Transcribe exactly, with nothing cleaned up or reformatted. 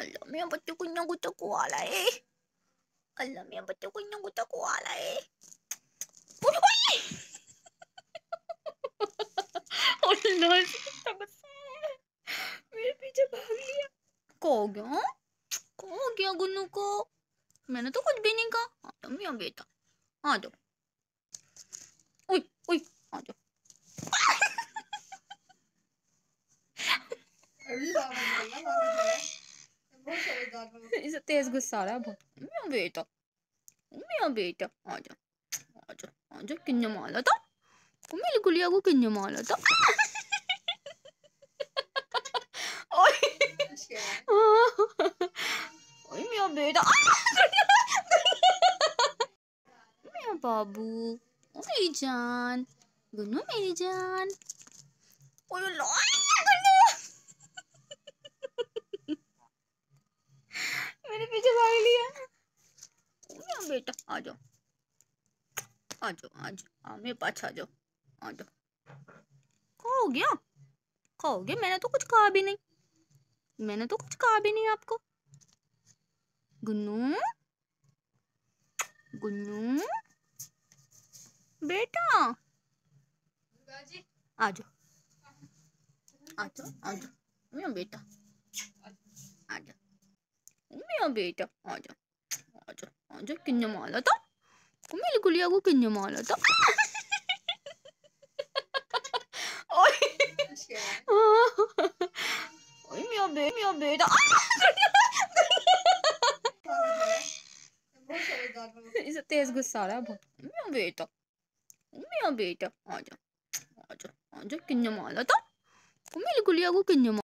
अल्लाह मेरा बच्चा को इन्ना गुस्सा को आ रहा है। अल्लाह मेरा बच्चा को इन्ना गुस्सा को आ रहा है। अल्लाह कितना गुस्सा है। मेरे पीछे भाग लिया। को हो गया? को हो गया गुन्नू को? मैंने तो कुछ भी नहीं कहा। आ जाओ मेरा बेटा, आ जाओ। ओए ओए आ जाओ। इसे तेज गुस्सा आ रहा है बहुत। मेरा बेटा, मेरा बेटा आ जाओ, आ जाओ, आ जाओ। किन्ने मारा था मेरी गुड़िया को? किन्ने मारा था? ओए मेरा बेटा, मेरा बाबू, मेरी जान, गुन्नू मेरी जान। ओए गुन्नू मेरे पीछे भाग लिया। मेरा बेटा आ जाओ, आ जाओ, आ जाओ, मेरे पास आ जाओ, आ जाओ। क्या हो गया? क्या हो गया? मैंने तो कुछ कहा भी नहीं। मैंने तो कुछ कहा भी नहीं आपको। गुन्नू, गुन्नू बेटा आ जाओ, आ जाओ, आ जाओ मेरा बेटा, आ जाओ मेरा बेटा, आ जाओ, आ जाओ, आ जाओ। किन्ने मारा था मेरी गुड़िया को? किन्ने मारा था? ओए मेरा बे मेरा बेटा, इसे तेज गुस्सा आ रहा है बहुत। मेरा बेटा, मेरा बेटा आ जाओ, आ जाओ, आ जाओ। किन्ने मारा था मेरी गुड़िया को? किन्ने